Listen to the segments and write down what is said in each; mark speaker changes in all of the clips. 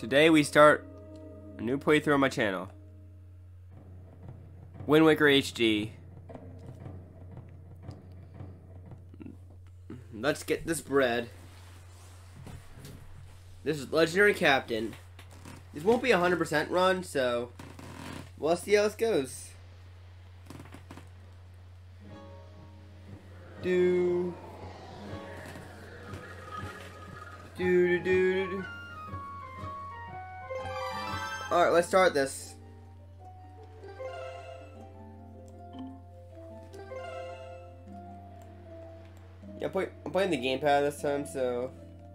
Speaker 1: Today we start a new playthrough on my channel. Wind Waker HD. Let's get this bread. This is Legendary Captain. This won't be a 100% run, so we'll see how this goes. Do. Alright, let's start this. Yeah, I'm playing the gamepad this time, so.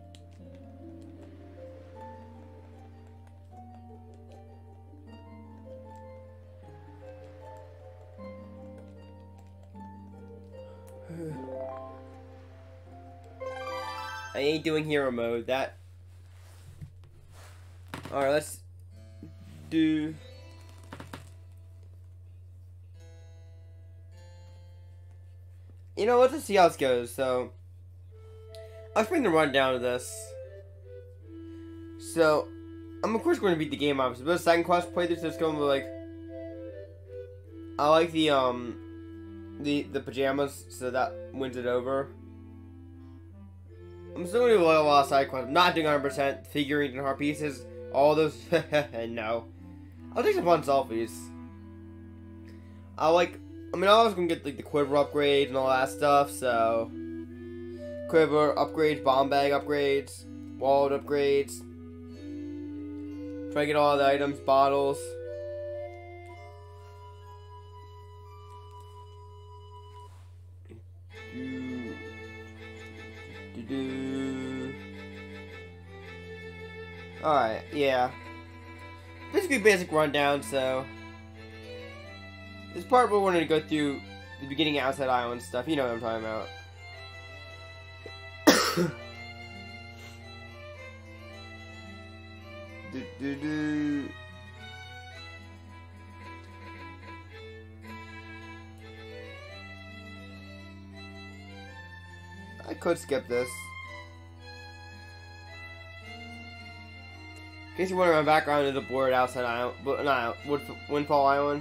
Speaker 1: I ain't doing hero mode. That. Alright, let's do. You know, let's just see how this goes. So, I'll bring the rundown of this. So, I'm of course going to beat the game, obviously. But the second quest playthrough, so it's going to be like. I like the pajamas, so that wins it over. I'm still going to do a lot of side quests. I'm not doing 100%. Figurines and heart pieces. All those. No. I'll take some fun selfies. I was going to get like the quiver upgrades and all that stuff, so. Quiver upgrades, bomb bag upgrades, wallet upgrades. Try to get all the items, bottles. Alright, yeah. Basically basic rundown, so. This part we're going to go through the beginning outside island stuff. You know what I'm talking about. I could skip this. In case you're wondering, my background is a blurred outside island, but not Windfall Island.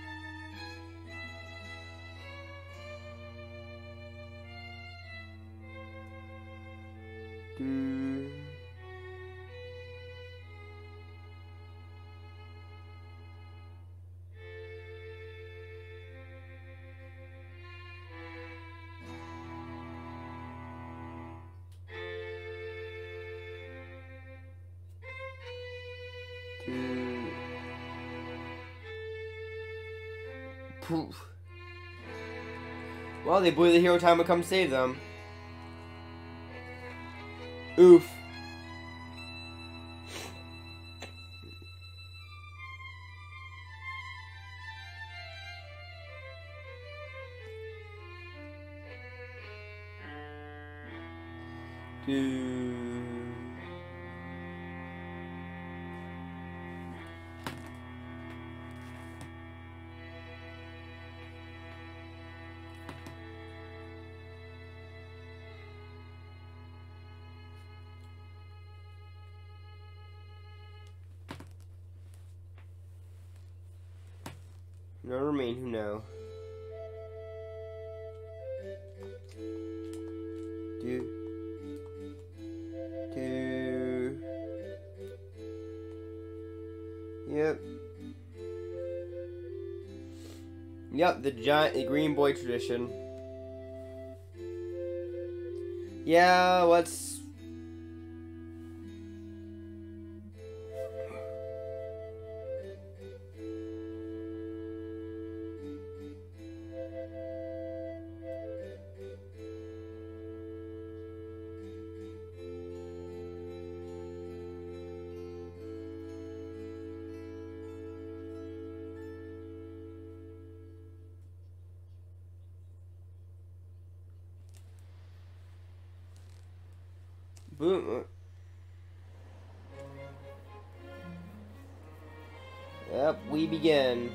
Speaker 1: Poof. Well, they blew the hero time to come save them. Oof. No remain who know. Yep, the green boy tradition. Yeah, let's. Boom. Yep, we begin.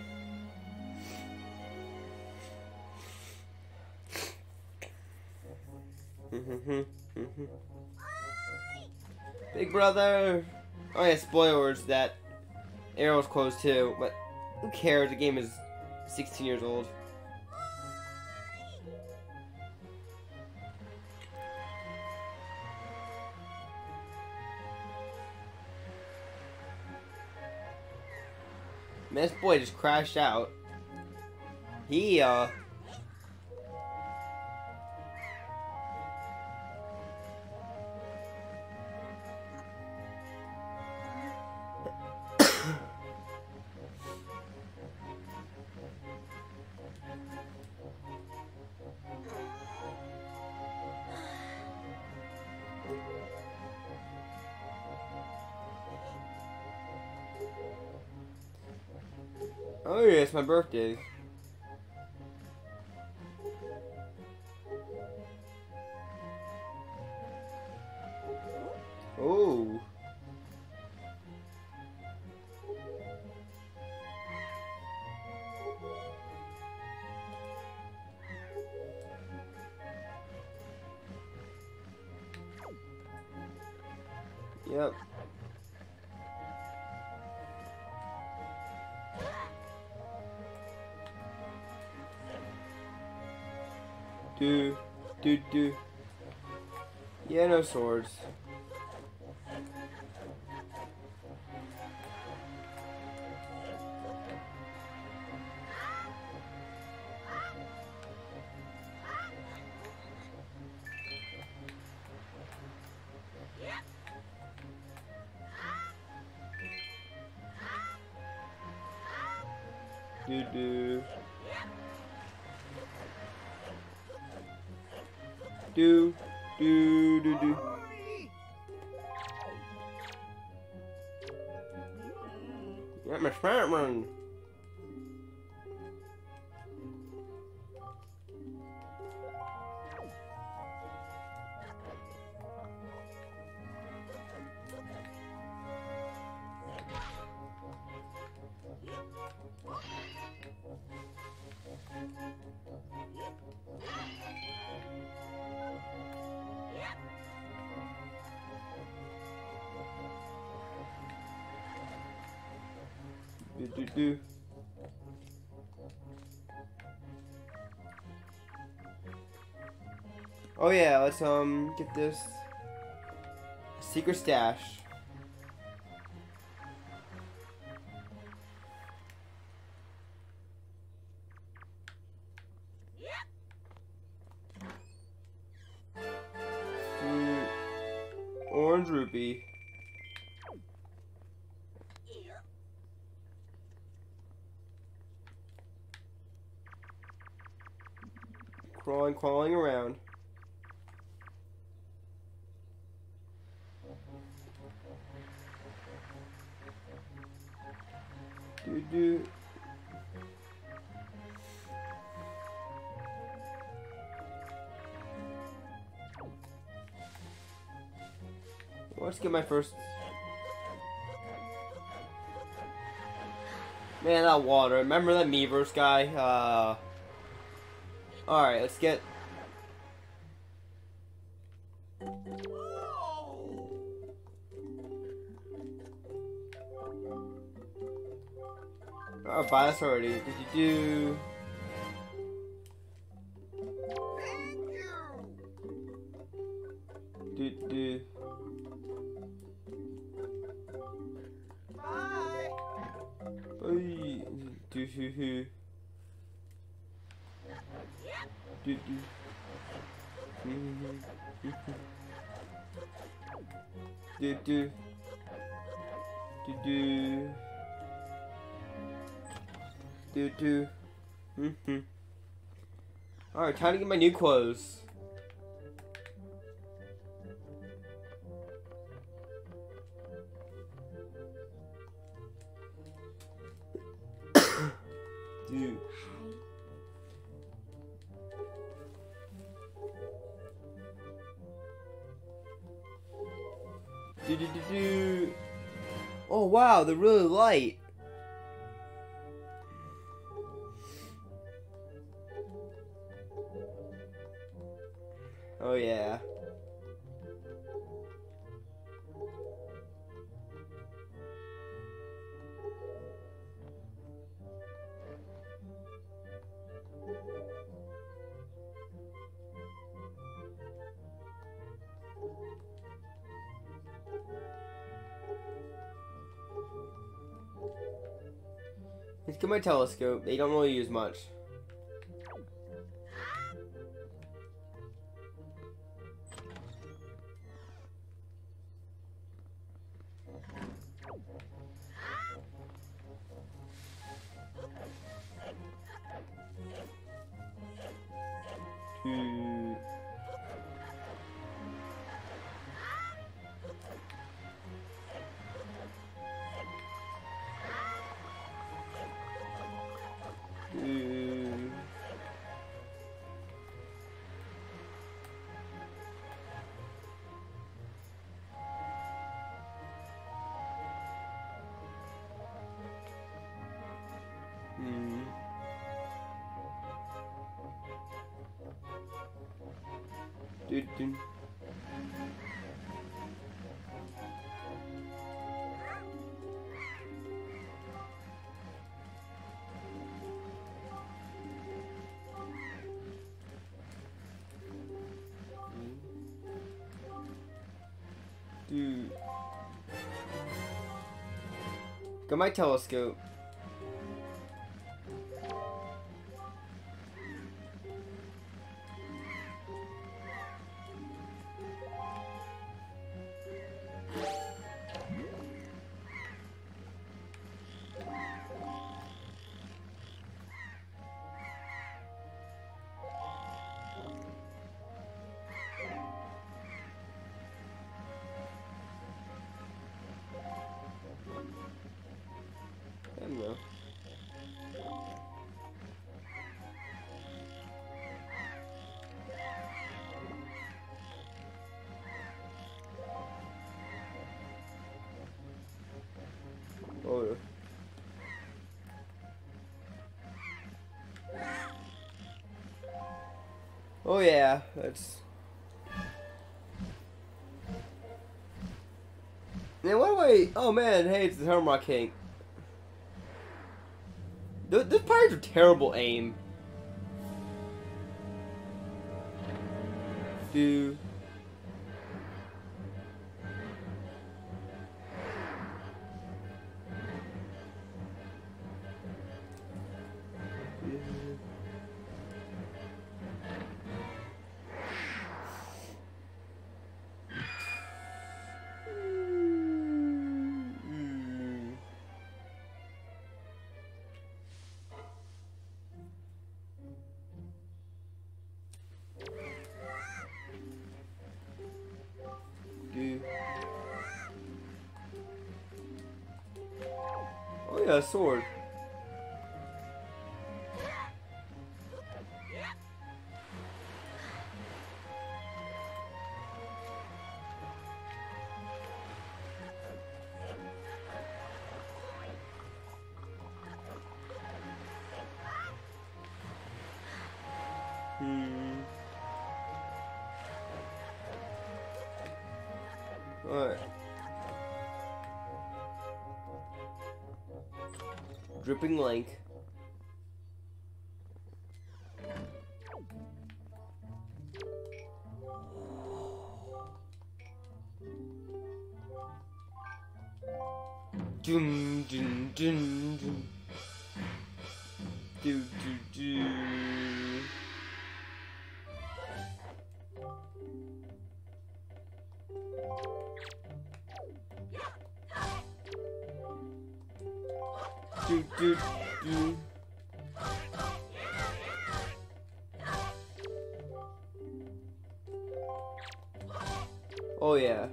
Speaker 1: Big brother. Oh yeah, spoilers that Arrow's closed too, but who cares? The game is 16 years old. Man, this boy just crashed out. He, oh yeah, it's my birthday. Oh. Yep. Do. Yeah, no swords. Do. Do. Got my smart one. Do. Oh yeah, let's get this secret stash. Orange rupee. Crawling around. Do. Let's get my first. Man, that water. Remember that Miiverse guy? Alright, let's get. Oh, buy this already. Do. Do. Bye. Do. Alright, time to get my new clothes. Dude. Do. Oh wow, they're really light. Oh yeah. Let's get my telescope. They don't really use much. Dude. Got my telescope. I don't know. Oh. Oh yeah, that's. Man, what do I? Oh man, hey, it's the Hamrock King. Those pirates are terrible aim. Dude. Oh yeah, a sword. Alright. Dripping Link. Dun dun dun dun. Do do do. Do do do. Oh yeah.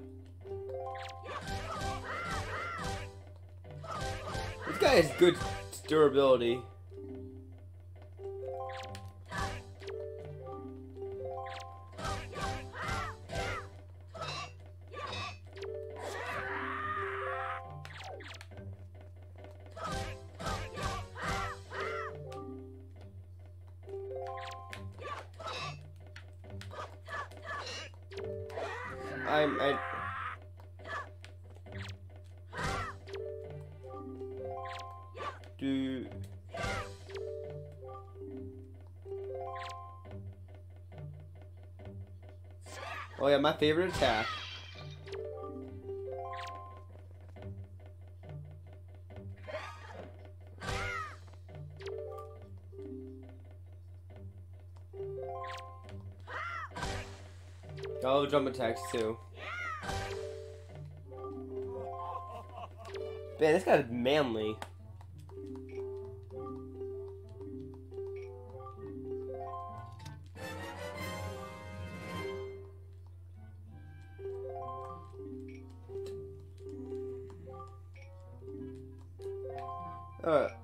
Speaker 1: This guy has good durability. I do. Oh yeah, my favorite attack. I'll jump attacks too. Man, this guy's manly. Alright.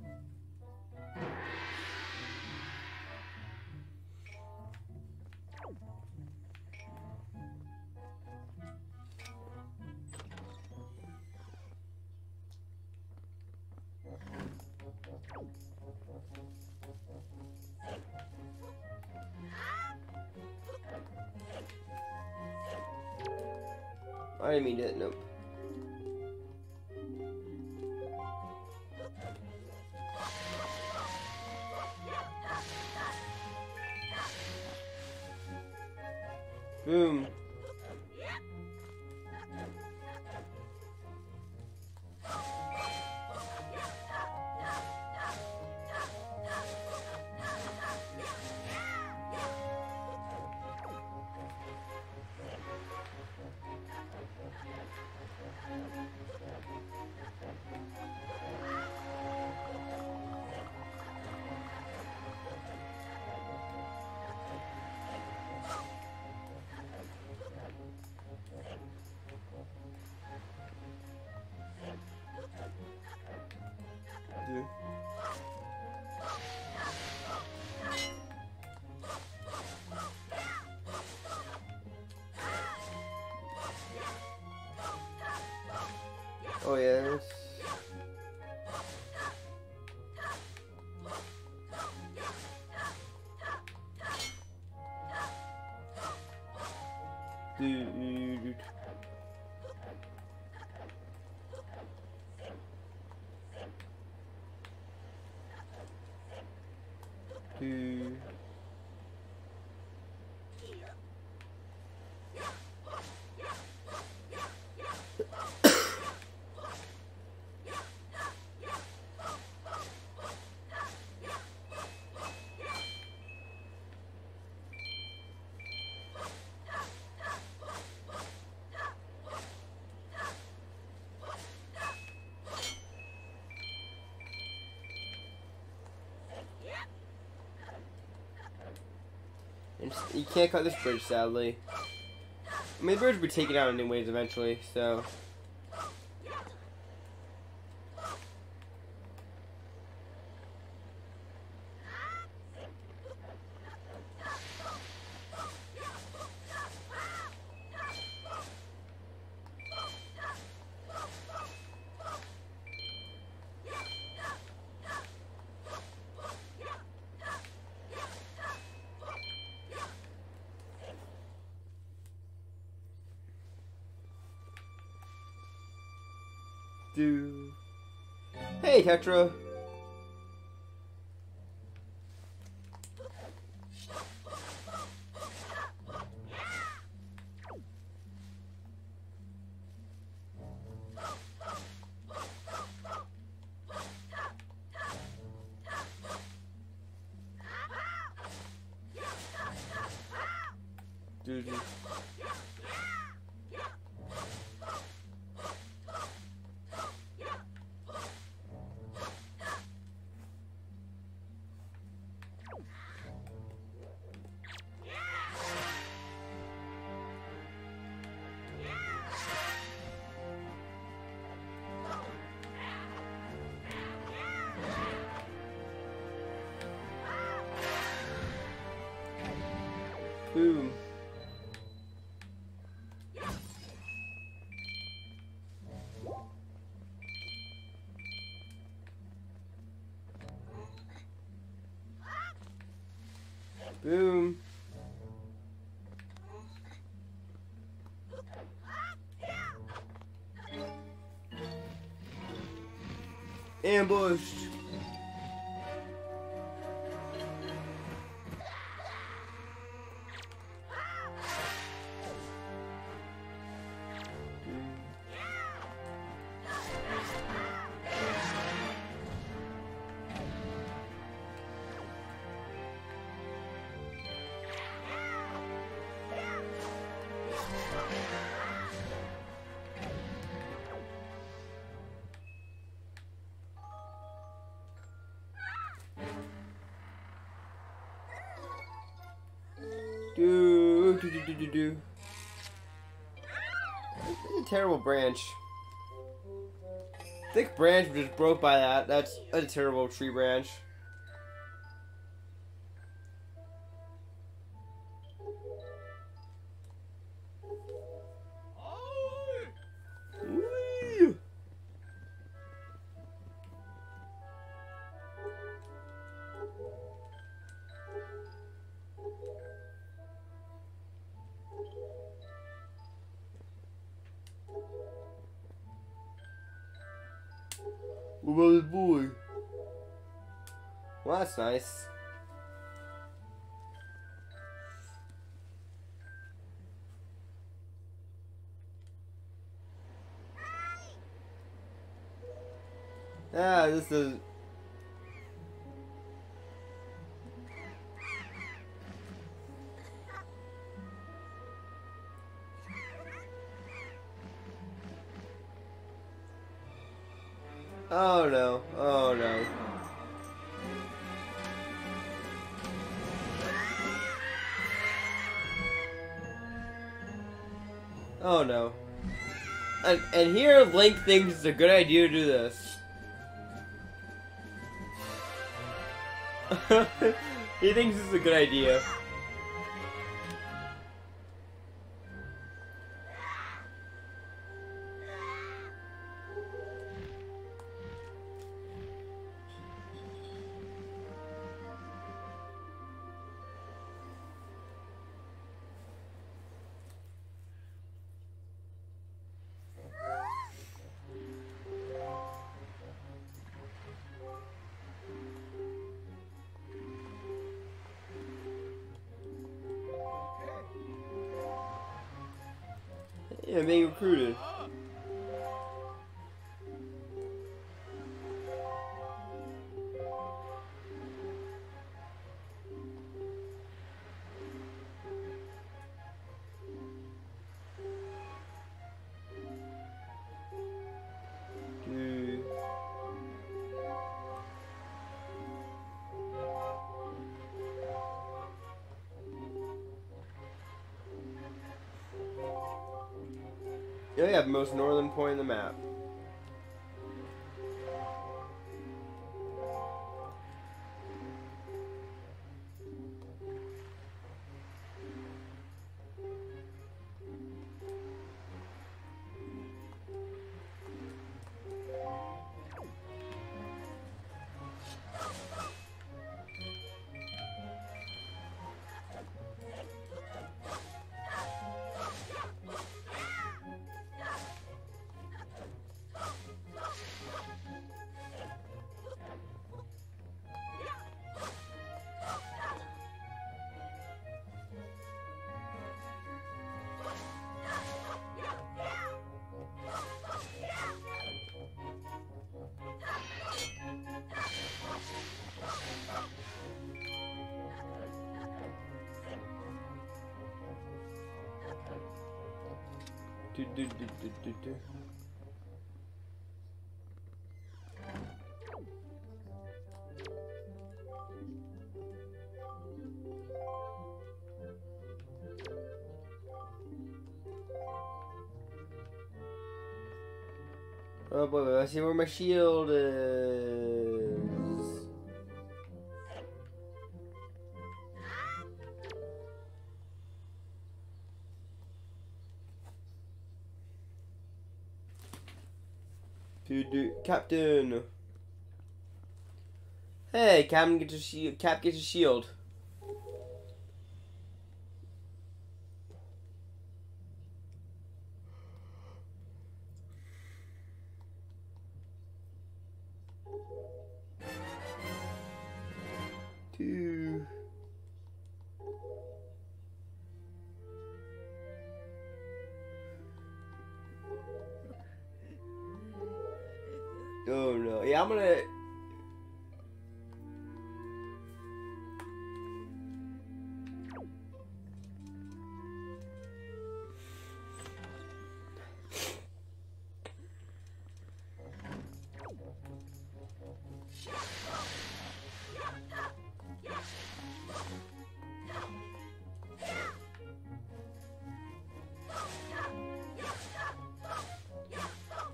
Speaker 1: I didn't mean to, nope. Boom. Dude. Oh yeah, it's... Dude. Dude. You can't cut this bridge, sadly. I mean, the bridge will be taken out anyways eventually, so... Hey, Tetra. Dude. Boom. Boom. Ambushed. do. That's a terrible branch. Thick branch just broke by that. That's a terrible tree branch. Whee! What about this boy? Well, that's nice. Ah, this is... Oh no, oh no. Oh no. And here Link thinks it's a good idea to do this. He thinks it's a good idea. Yeah, being recruited. Dude. Oh yeah, most northern point in the map. Do. Oh boy, let's see where my shield is. Captain. Hey, Captain, get your shield. Cap, get your shield. Two. Oh no. Yeah, I'm gonna.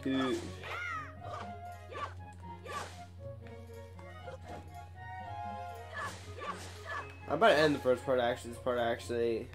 Speaker 1: Dude. I'm about to end the first part actually. This part actually.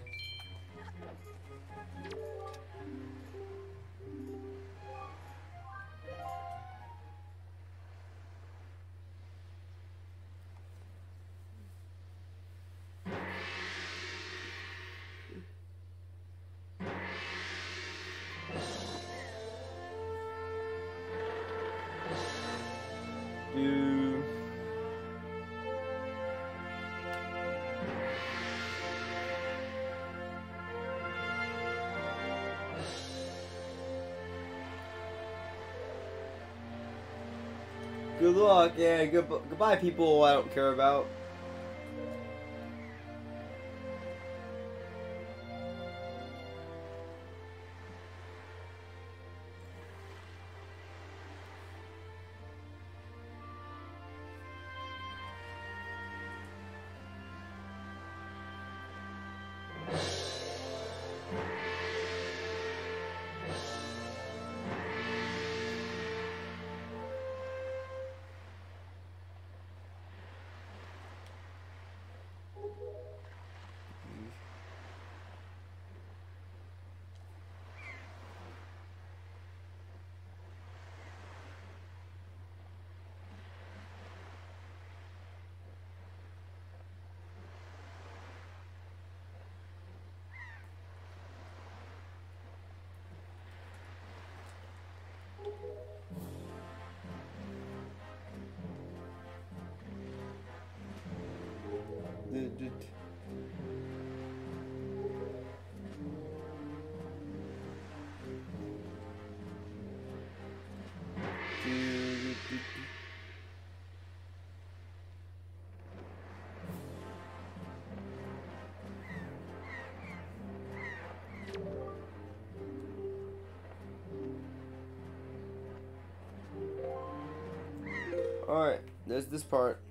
Speaker 1: Dude. Good luck, yeah. Goodbye, people I don't care about. Alright, there's this part.